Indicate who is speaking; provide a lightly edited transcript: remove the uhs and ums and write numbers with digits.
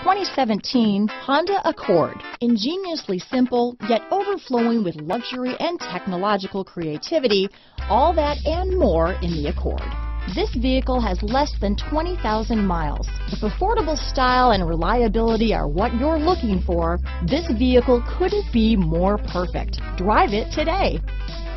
Speaker 1: 2017 Honda Accord. Ingeniously simple, yet overflowing with luxury and technological creativity, all that and more in the Accord. This vehicle has less than 20,000 miles. If affordable style and reliability are what you're looking for, this vehicle couldn't be more perfect. Drive it today.